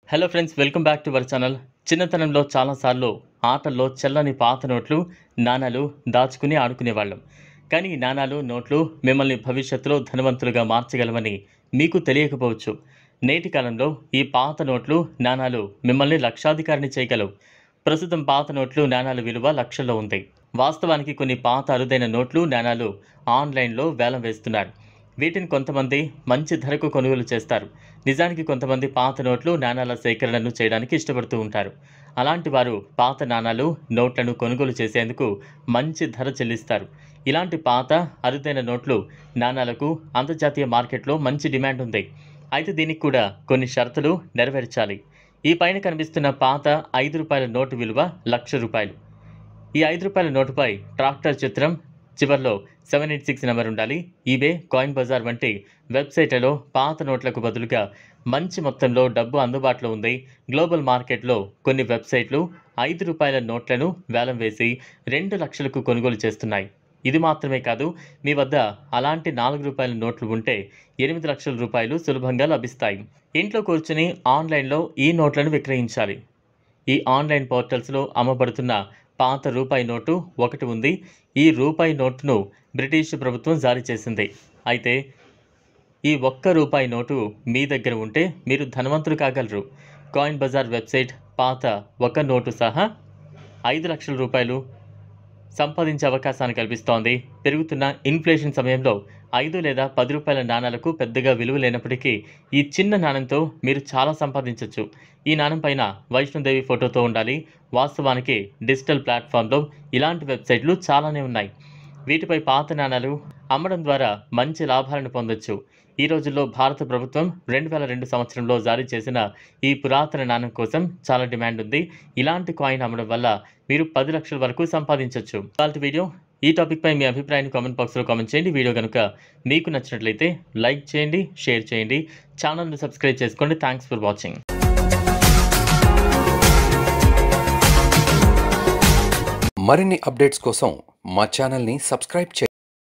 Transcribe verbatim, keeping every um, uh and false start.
Hello friends, welcome back to our channel. చిన్నతనంలో చాలాసార్లు ఆటల్లో చెల్లని పాత నోట్లు, నాణాలు దాచుకుని ఆడుకునేవాళ్ళం. కానీ ఈ నాణాలు, నోట్లు మిమ్మల్ని భవిష్యత్తులో ధనవంతులుగా మార్చగలవని మీకు తెలియకపోవచ్చు. నేటి కాలంలో ఈ పాత నోట్లు, నాణాలు మిమ్మల్ని లక్షాధికారిని చేయగలవు. ప్రస్తుతం పాత నోట్లు, నాణాల విలువ లక్షల్లో ఉంది. వాస్తవానికి కొన్ని పాత అరుదైన నోట్లు, నాణాలు ఆన్లైన్లో వేలం వేస్తున్నారు. వీటిని కొంతమంది మంచి ధరకు కొనుగోలు చేస్తారు. నిజానికి కొంతమంది పాత నోట్లు, నాణాల సేకరణను చేయడానికి ఇష్టపడుతూ ఉంటారు. అలాంటి వారు పాత నాణాలు, నోట్లను కొనుగోలు చేసేందుకు మంచి ధర చెల్లిస్తారు. ఇలాంటి పాత అరుదైన నోట్లు, నాణాలకు అంతర్జాతీయ మార్కెట్లో మంచి డిమాండ్ ఉంది. అయితే దీనికి కూడా కొన్ని షరతులు నెరవేర్చాలి. ఈ పైన కనిపిస్తున్న పాత ఐదు రూపాయల నోటు విలువ లక్ష రూపాయలు. ఈ ఐదు రూపాయల నోటుపై ట్రాక్టర్ చిత్రం, చివర్లో సెవెన్ ఎయిట్ సిక్స్ నెంబర్ ఉండాలి. ఈబే, కాయిన్ బజార్ వంటి వెబ్సైట్లలో పాత నోట్లకు బదులుగా మంచి మొత్తంలో డబ్బు అందుబాటులో ఉంది. గ్లోబల్ మార్కెట్లో కొన్ని వెబ్సైట్లు ఐదు రూపాయల నోట్లను వేలం వేసి రెండు లక్షలకు కొనుగోలు చేస్తున్నాయి. ఇది మాత్రమే కాదు, మీ వద్ద అలాంటి నాలుగు రూపాయల నోట్లు ఉంటే ఎనిమిది లక్షల రూపాయలు సులభంగా లభిస్తాయి. ఇంట్లో కూర్చుని ఆన్లైన్లో ఈ నోట్లను విక్రయించాలి. ఈ ఆన్లైన్ పోర్టల్స్లో అమ్మబడుతున్న పాత రూపాయి నోటు ఒకటి ఉంది. ఈ రూపాయి నోటును బ్రిటిష్ ప్రభుత్వం జారీ చేసింది. అయితే ఈ ఒక్క రూపాయి నోటు మీ దగ్గర ఉంటే మీరు ధనవంతులు కాగలరు. కాయిన్ బజార్ వెబ్సైట్ పాత ఒక నోటు సహా ఐదు లక్షల రూపాయలు సంపాదించే అవకాశాన్ని కల్పిస్తోంది. పెరుగుతున్న ఇన్ఫ్లేషన్ సమయంలో ఐదు లేదా పది రూపాయల నాణాలకు పెద్దగా విలువ లేనప్పటికీ ఈ చిన్న నాణంతో మీరు చాలా సంపాదించవచ్చు. ఈ నాణం పైన వైష్ణోదేవి ఫోటోతో ఉండాలి. వాస్తవానికి డిజిటల్ ప్లాట్ఫామ్లో ఇలాంటి వెబ్సైట్లు చాలానే ఉన్నాయి. వీటిపై పాత నాణాలు అమ్మడం ద్వారా మంచి లాభాలను పొందొచ్చు. ఈ రోజుల్లో భారత ప్రభుత్వం రెండు వేల రెండు సంవత్సరంలో జారీ చేసిన ఈ పురాతన నాణం కోసం చాలా డిమాండ్ ఉంది. ఇలాంటి కాయిన్ అమ్మడం వల్ల మీరు పది లక్షల వరకు సంపాదించవచ్చు. ఇలాంటి వీడియో ఈ టాపిక్ పై మీ అభిప్రాయాన్ని కామెంట్ బాక్స్లో కామెంట్ చేయండి. వీడియో కనుక మీకు నచ్చినట్లయితే లైక్ చేయండి, షేర్ చేయండి, ఛానల్ను సబ్స్క్రైబ్ చేసుకోండి. Thanks for watching. మరిన్ని అప్డేట్స్ కోసం మా ఛానల్ని సబ్స్క్రైబ్ చేయండి.